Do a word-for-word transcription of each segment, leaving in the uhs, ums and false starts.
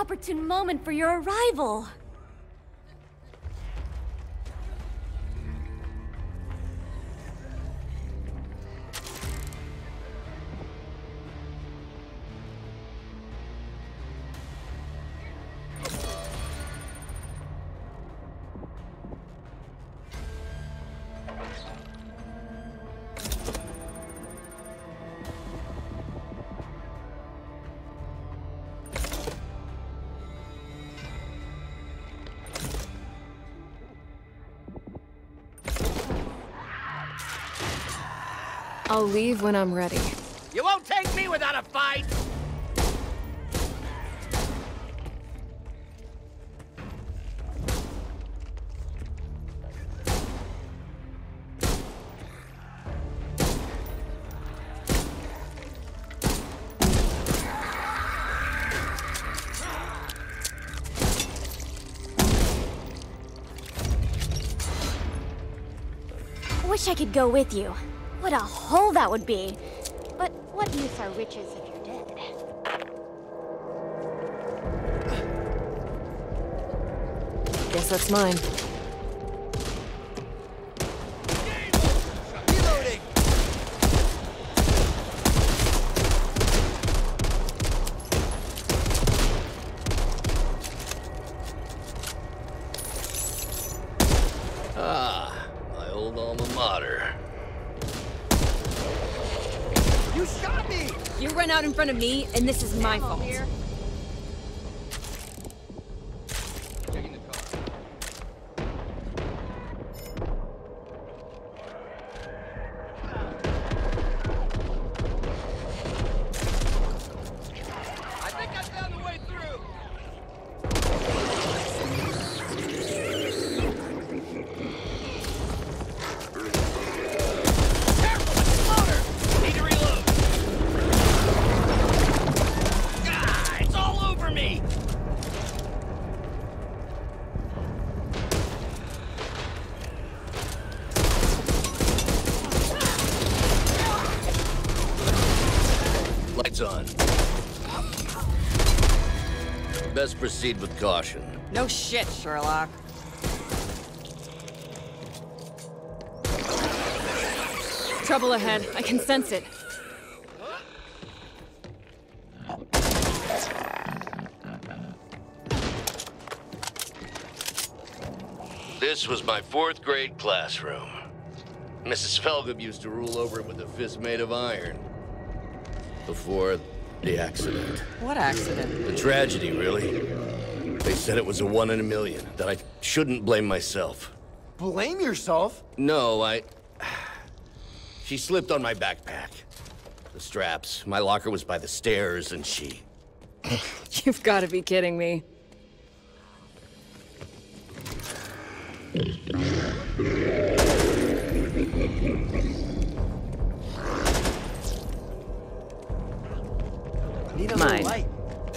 opportune moment for your arrival. I'll leave when I'm ready. You won't take me without a fight! Wish I could go with you. What a hole that would be. But what use are riches if you're dead? Guess that's mine. Reloading! Ah, my old alma mater. You shot me! You run out in front of me, and this is my fault. Checking the car. I think I found the way through! Careful, exploder! Need to reload! Ah, it's all over me! Lights on. Best proceed with caution. No shit, Sherlock. Trouble ahead. I can sense it. This was my fourth grade classroom. Missus Felgup used to rule over it with a fist made of iron. Before the accident. What accident? The tragedy, really. They said it was a one in a million, that I shouldn't blame myself. Blame yourself? No, I... She slipped on my backpack. The straps. My locker was by the stairs, and she... You've got to be kidding me. Need a Mine. little light.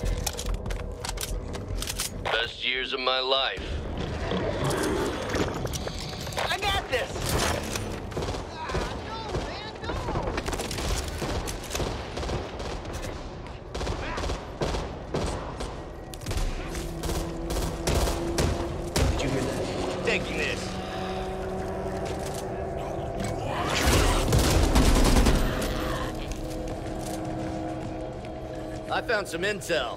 Best years of my life. I got this! Did you hear that? Taking this. I found some intel.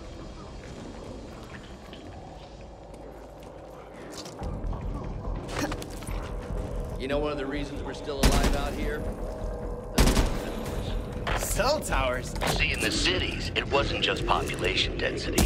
You know one of the reasons we're still alive out here? Cell towers? See, in the cities, it wasn't just population density.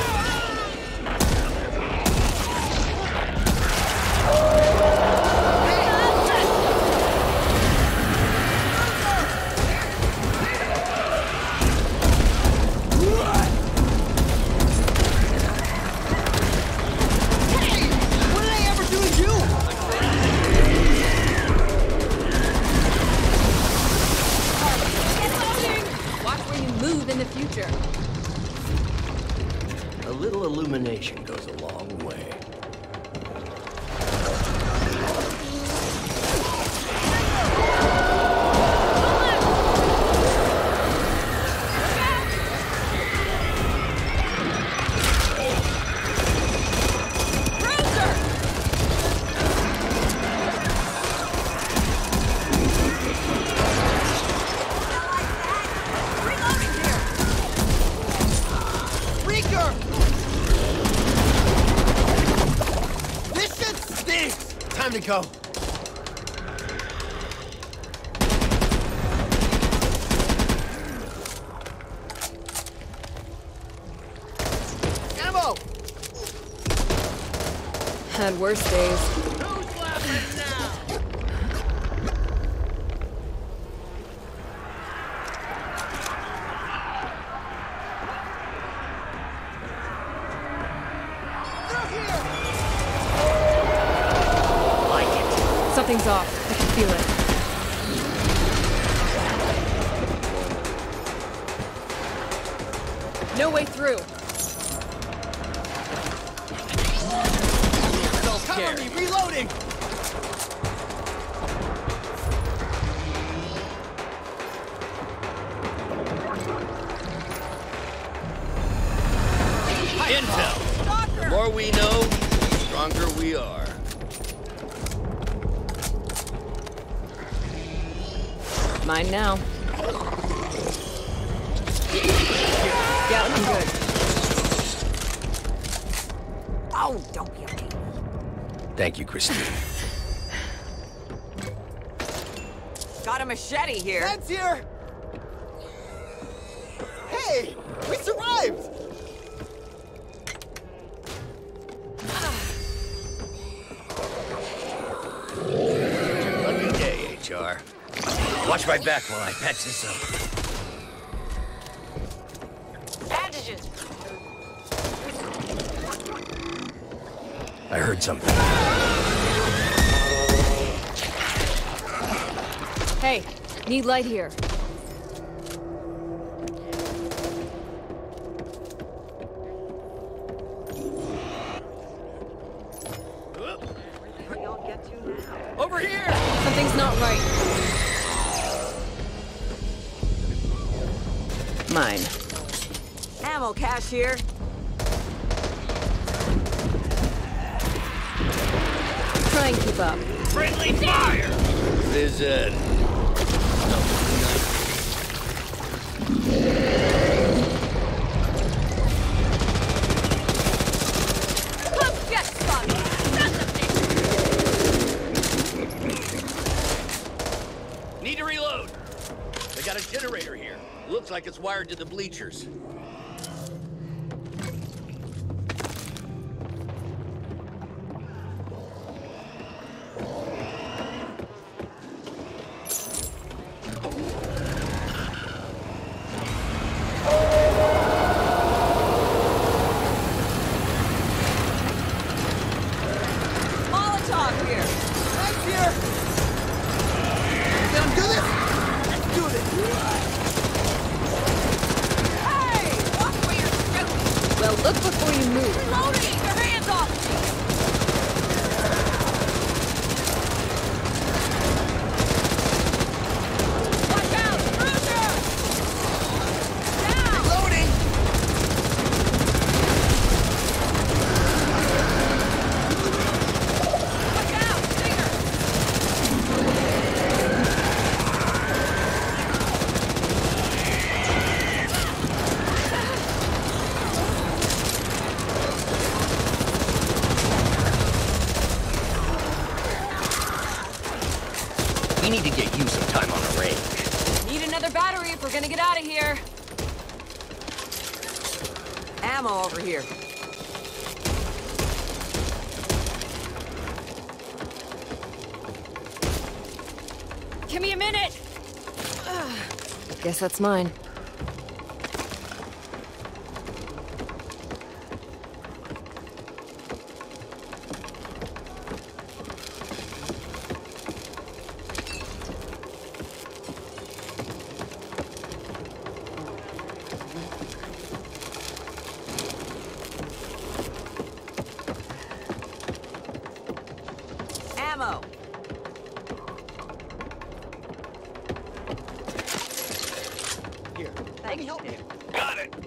What did I ever do to you? Watch where you move in the future. A little illumination goes a long way. Time to go. Ammo! Had worse days. Who's laughing now? Something's off. I can feel it. No way through. Cover me, reloading! Intel. The more we know, the stronger we are. Mine now. Yeah, looking good. Oh, don't be okay. Thank you, Christine. Got a machete here. Ned's here! Hey! We survived! Lucky day, H R. Watch my back while I patch this up. Bandages. I heard something. Hey, need light here. Where y'all get to now? Over here! Something's not right. Mine. Ammo cache here. Try and keep up. Friendly fire! This, uh... Come get some. Need to reload. They got a generator here. Looks like it's wired to the bleachers. Molotov here. Right here! Gonna do this? Let's do this! Hey! Watch where you're shooting. Well, look before you move. Reloading! Keep your hands off me! Watch out! Cruiser! Down! Loading! Watch out! Stinger! We need to get you some time on the range. Need another battery if we're gonna get out of here. Ammo over here. Give me a minute. Ugh. Guess that's mine. Ammo. Here, let me help you. Got it.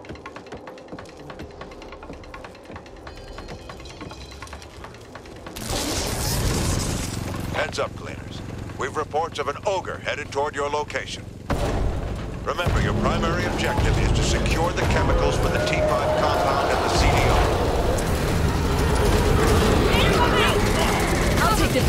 Heads up, cleaners. We've reports of an ogre headed toward your location. Remember, your primary objective is to secure the chemicals for the T five compound and the C D R. I'll take the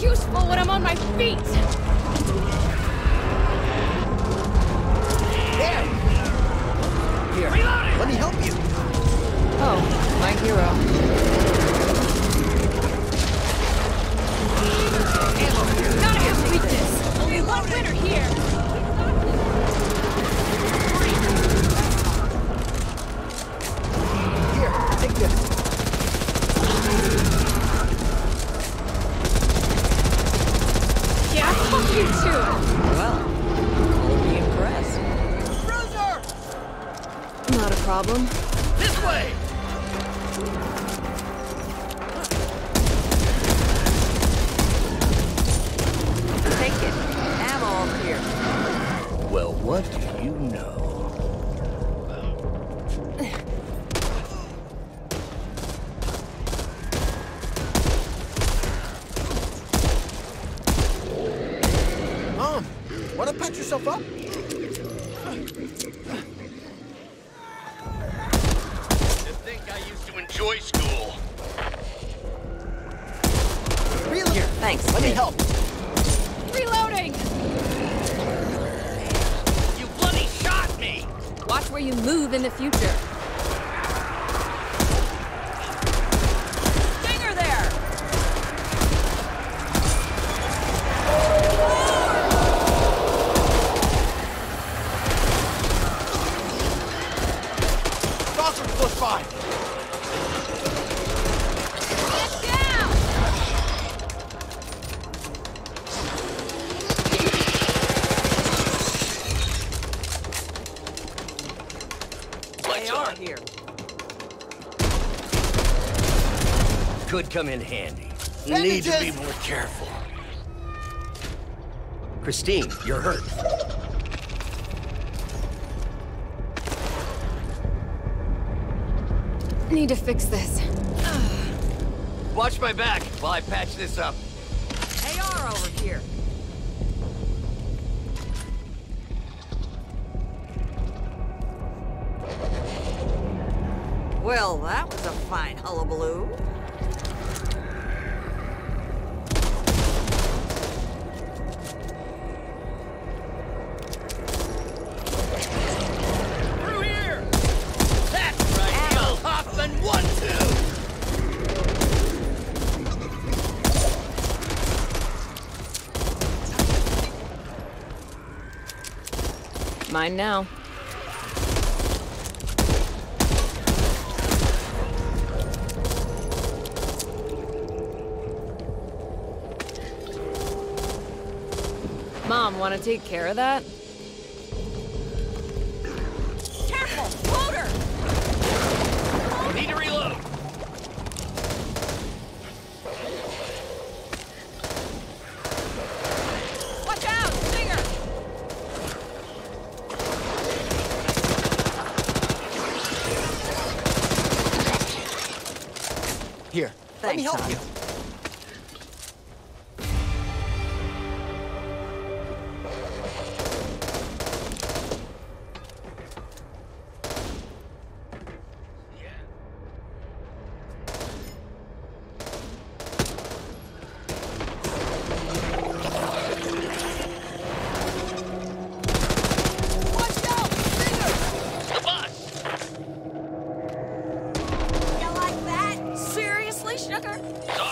useful when I'm on my feet! There! Here, let me help you. Oh, my hero. Gotta have weakness! Only one winner here! Here, take this. Yeah, fuck you too! Well, I'll be impressed. Bruiser! Not a problem. This way! Take it. Ammo over here. Well, what do you know? Mom, wanna patch yourself up? To think I used to enjoy school. Really? Here, Thanks. let me kid. help. Reloading! You bloody shot me! Watch where you move in the future. Stinger there! Saucer close by. Get down! Lights They are on. here. Could come in handy. You need to be Bandages! more careful. Christine, you're hurt. Need to fix this. Watch my back while I patch this up. A R over here. Well, that was a fine hullabaloo. Through here! That's right, Bill Hoffman, one, two! Mine now. Mom, want to take care of that? Careful! Floater! Need to reload. Watch out! Stinger! Here, let me Thanks, help son. you. Watch out! Stinger! The bus! You like that? Seriously, sugar? So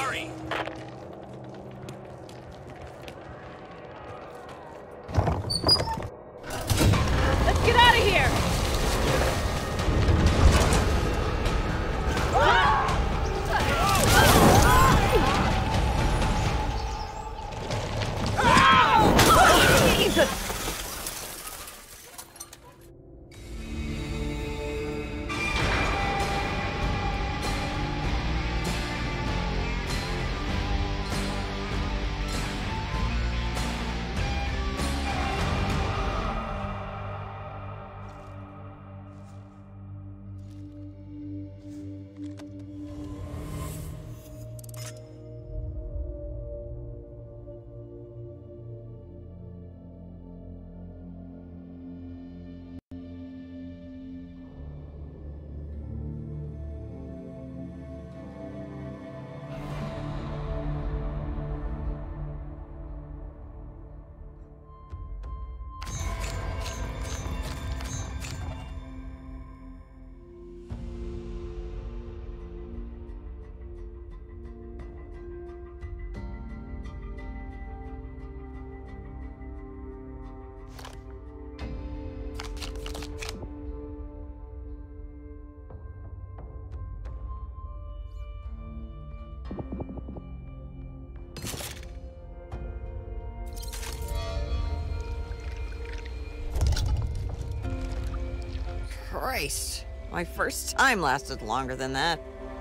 Christ. My first time lasted longer than that.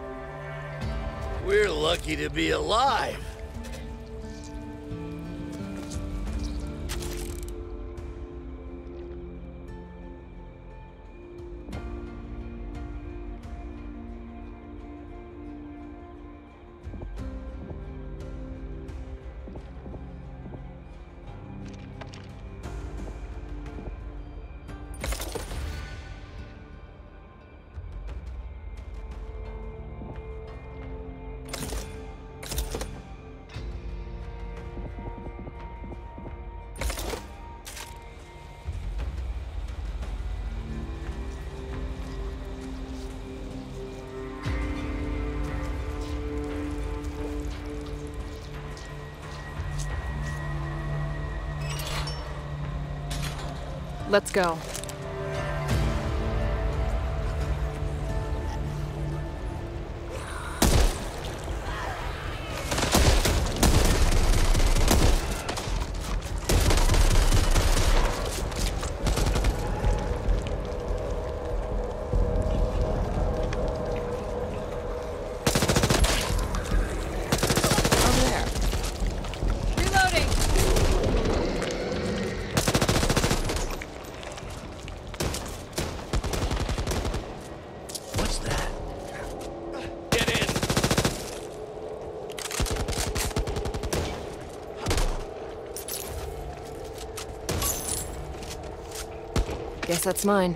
We're lucky to be alive. Let's go. Guess that's mine.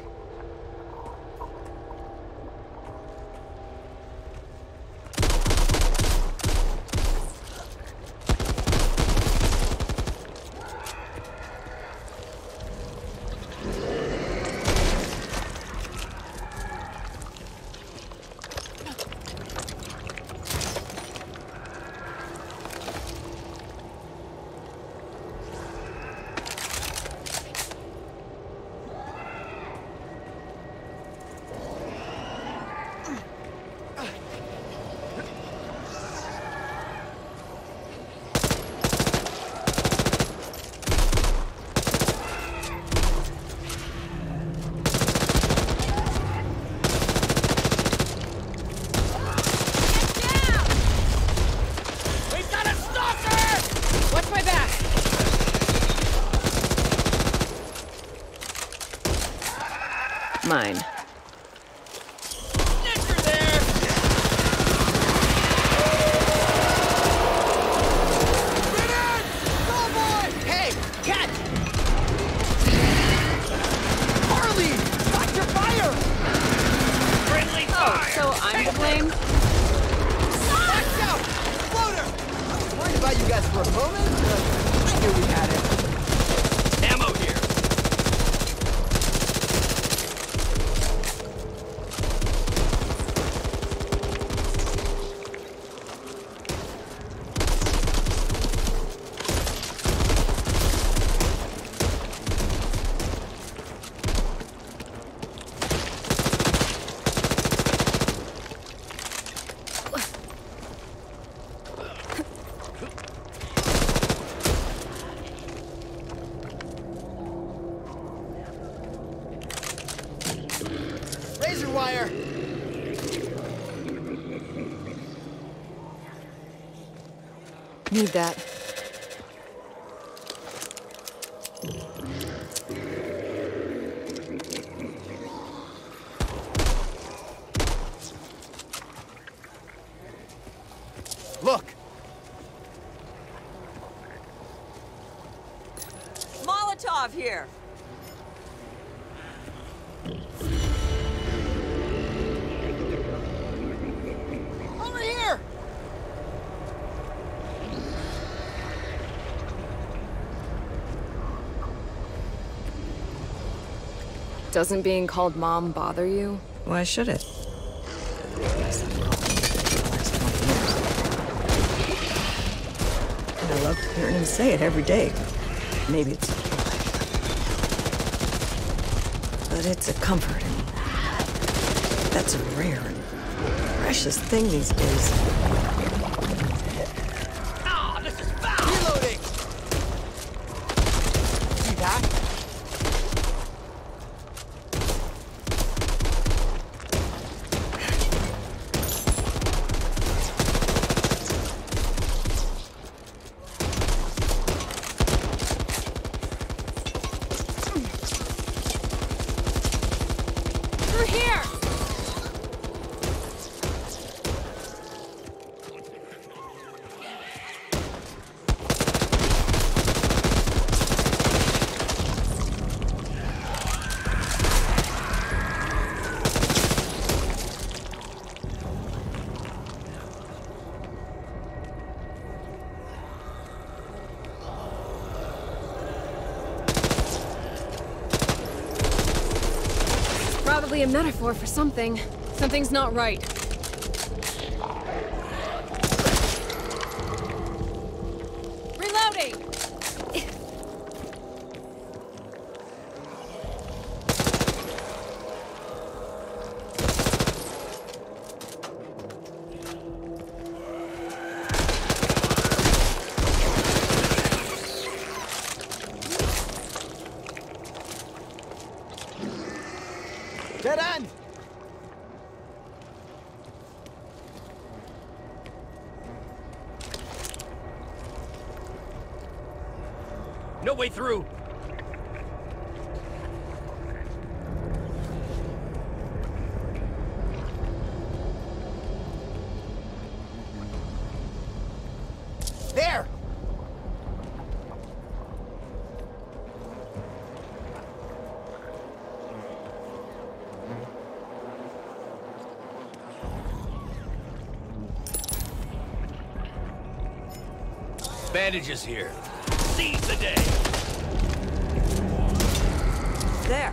Mine. Wire. Need that. Look. Molotov here. Over here. Doesn't being called Mom bother you? Why should it? And I love hearing him say it every day. Maybe it's... But it's a comfort, and that's a rare and precious thing these days. Ah, this is foul! Reloading! See that? definitely a metaphor for something. Something's not right. Reloading! Dead end! No way through! There! Bandages here. Seize the day! There.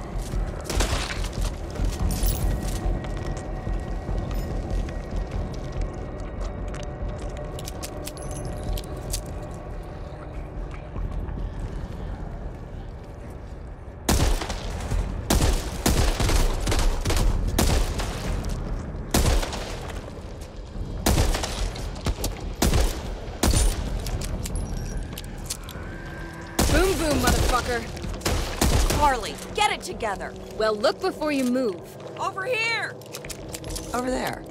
Boom boom, motherfucker! Harley, get it together. Well, look before you move. Over here. Over there.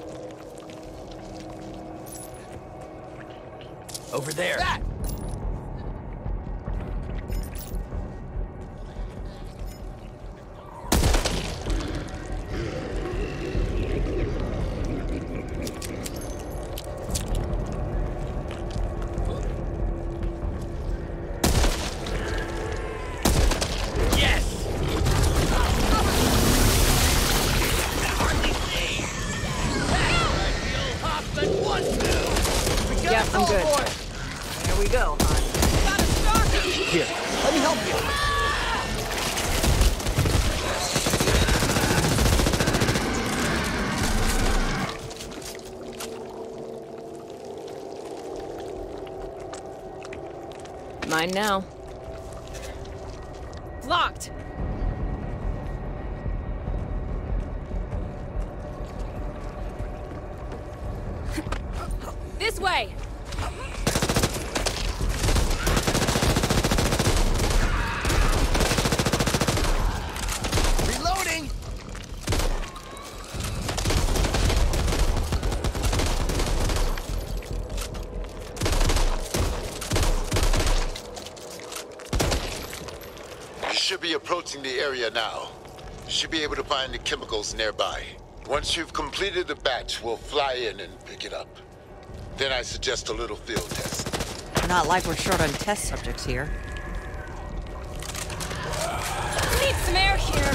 Over there. That! Yes! Hardly see! I feel hot than one to! Yeah, I'm good. Here we go, hon. Here, let me help you. Mine now. Locked! This way! Reloading! You should be approaching the area now. You should be able to find the chemicals nearby. Once you've completed the batch, we'll fly in and pick it up. Then I suggest a little field test. Not like we're short on test subjects here. Need some air here!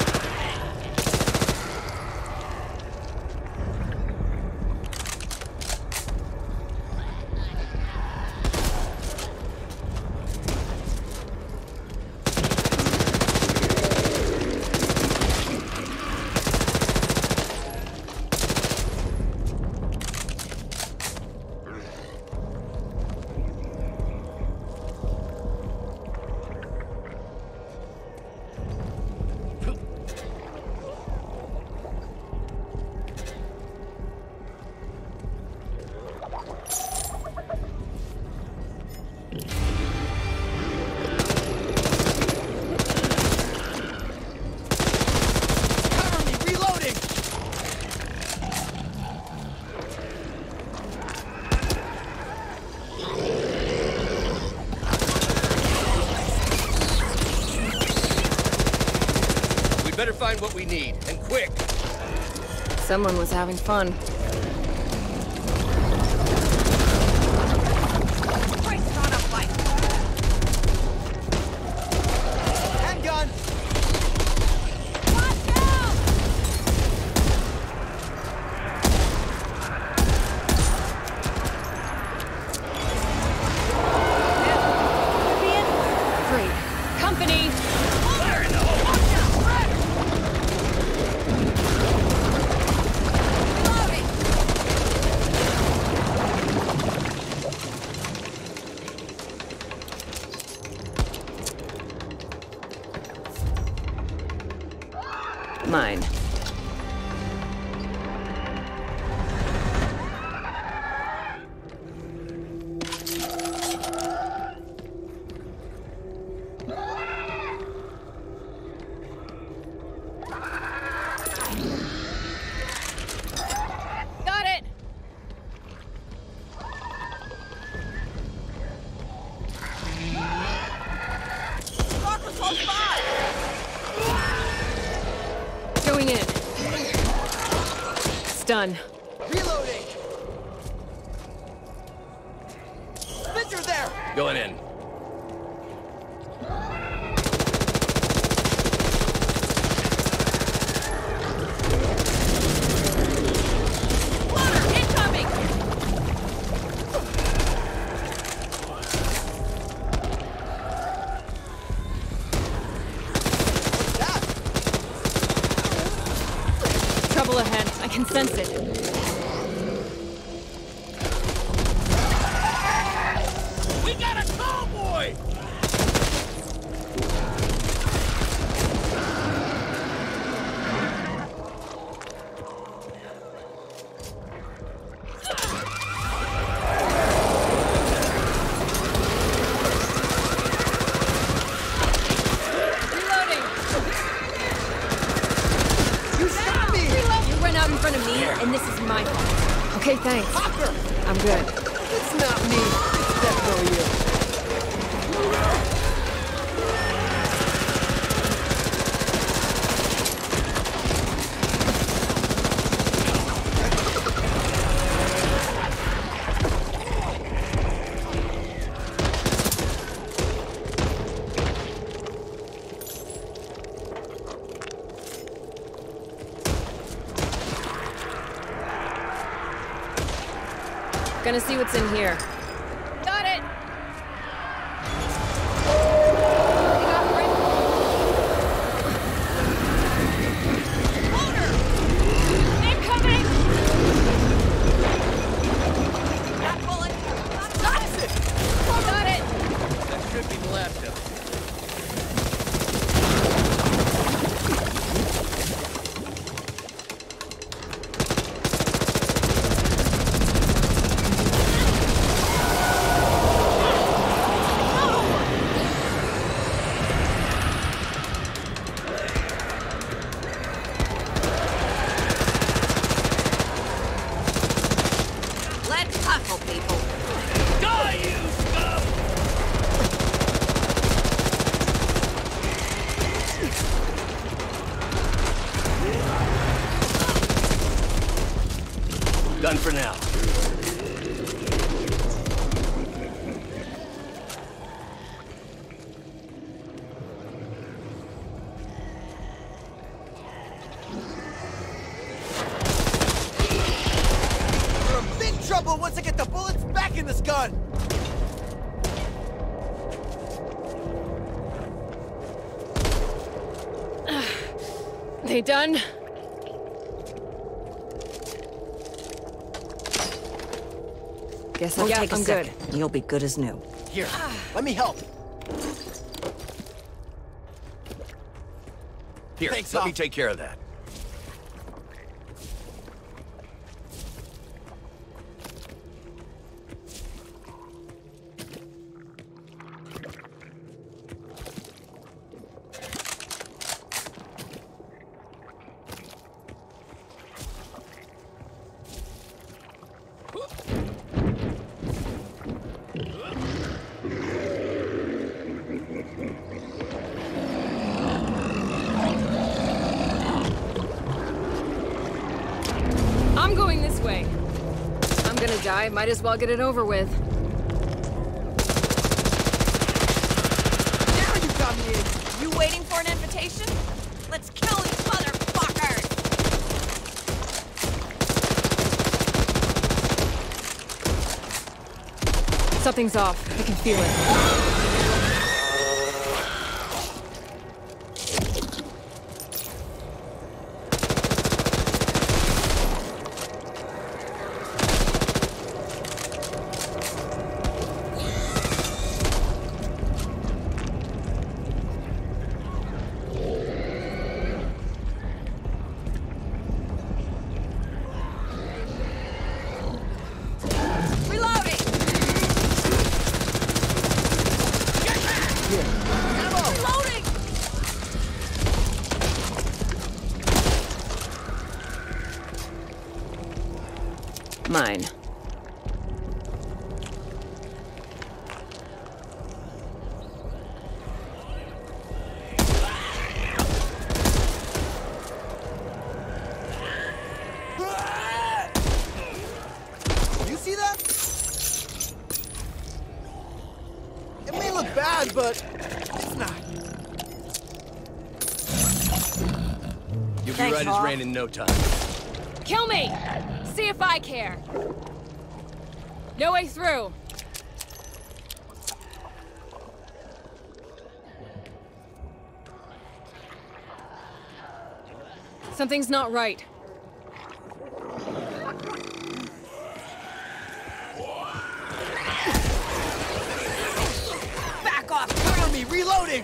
Cover me, reloading! We'd better find what we need, and quick! Someone was having fun. Handgun! Great. Company! Fire in the hole! Mine. Got it! Going in. It's done. Reloading! Victor there! Going in. Water incoming! Trouble ahead. I can sense it. We got a cowboy! Reloading! You stopped me! You ran out in front of me, and this is my fault. Okay, thanks. Hopper! I'm good. It's not me. It's definitely you. Gonna see what's in here. Got it! Incoming! That bullet! Got it! Got it! That should be the last of it. Let's hustle, people. Die, you scum! Done for now. We're in big trouble once I get the bullets back in this gun! They done? Guess I'll Yeah, take a I'm second. You'll be good as new. Here, let me help. Here, Thanks, let me Op. take care of that. I'm going this way. I'm gonna die, might as well get it over with. Now you got me in! You waiting for an invitation? Let's kill these motherfuckers! Something's off. I can feel it. look bad, but it's not. You'll be Thanks, right as Hawk. rain in no time. Kill me! See if I care. No way through. Something's not right. Back off! Cover me! Reloading!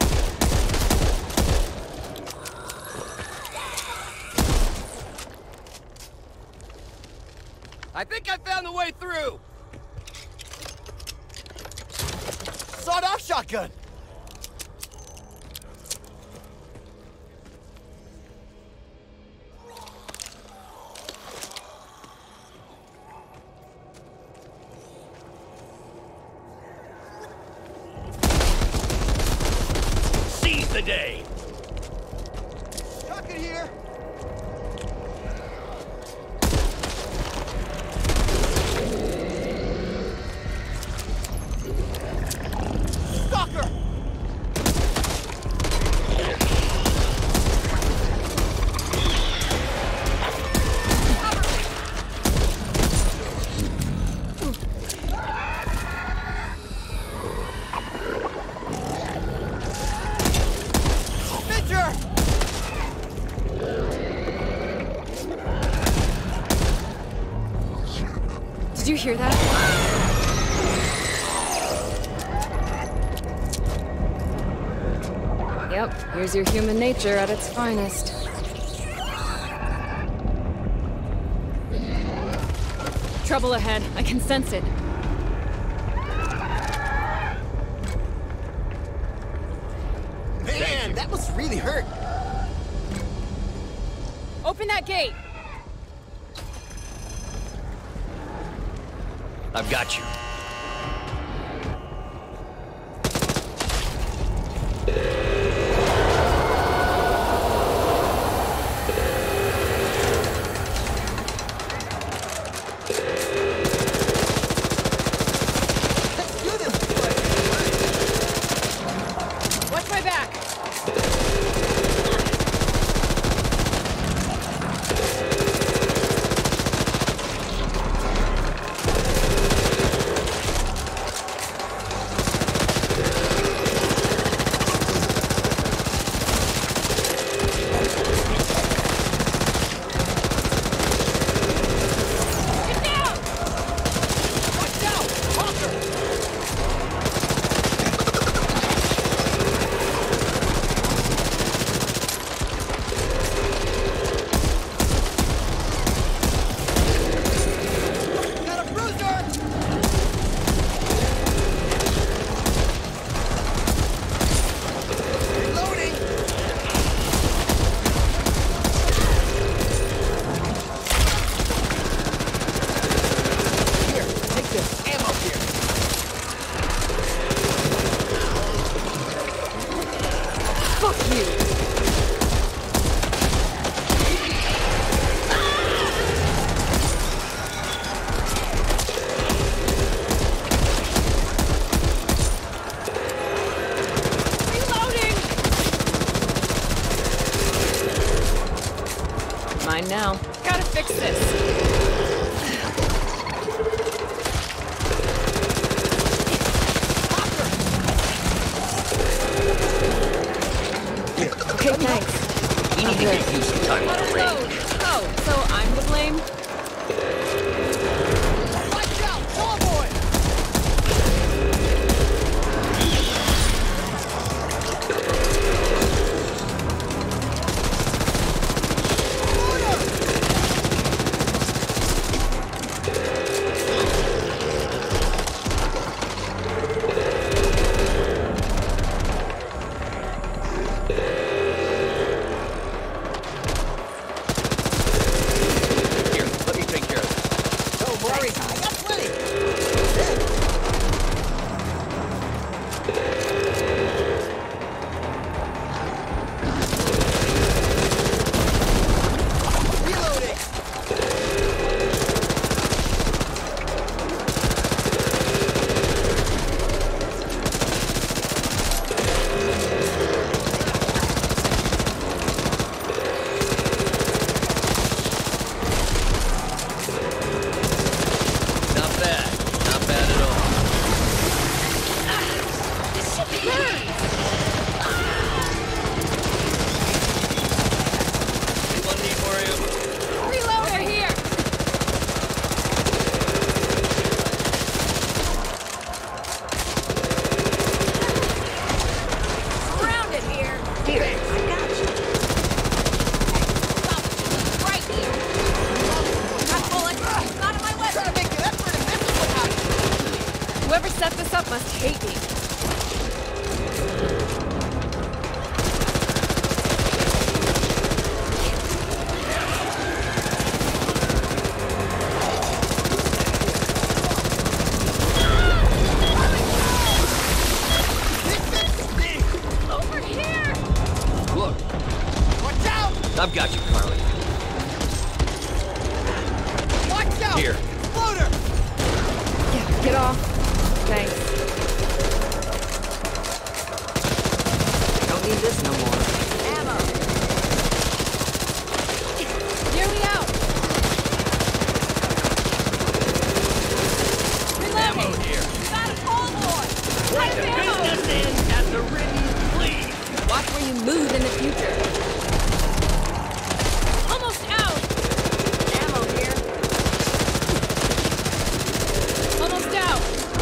I think I found the way through! Sawed-off shotgun! Seize the day! Shotgun here! Stalker! Pitcher! Did you hear that? Yep, here's your human nature at its finest. Trouble ahead. I can sense it. Man, that must really hurt. Open that gate! I've got you. Let's do this! Watch my back! Get down! Watch out! Walker! Got a bruiser! Reloading! Here, take this. Ammo here. Fuck you! Reloading! Mine now. Gotta fix this. Okay, thanks. You need to get you some time on the range. Oh, so I'm to blame? Watch out! Tall boy! Here, let me take care of this. I've got you, Carly. Watch out! Here. Floater! Yeah, get off. Thanks. Don't need this no more. Ammo. Hear me out. Ammo Reloading. here. Got a tall boy. Right, I the have ammo. business ends at the written please. Watch where you move in the future. Almost out. Ammo here. Almost out.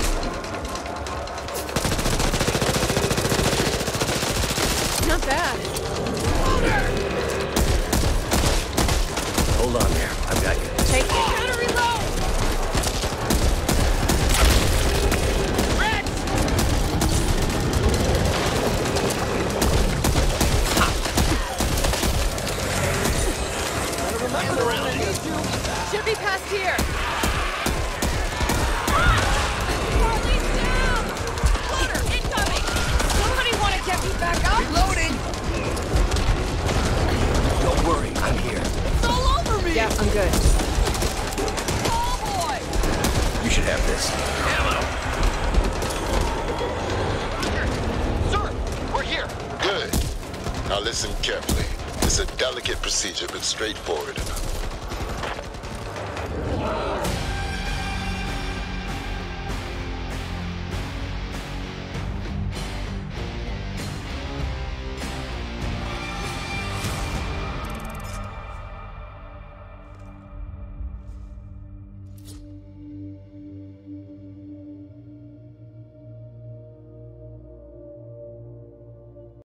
Not bad. Hold on there. I've got you. Take it. Gotta reload. Rex! Should be past here. Charlie's down. Floater incoming. Somebody want to get me back up? Reloading! Don't worry, I'm here. It's all over me! Yeah, I'm good. Oh boy! You should have this. Ammo! Sir, we're here! Good. Now listen carefully. It's a delicate procedure, but straightforward enough.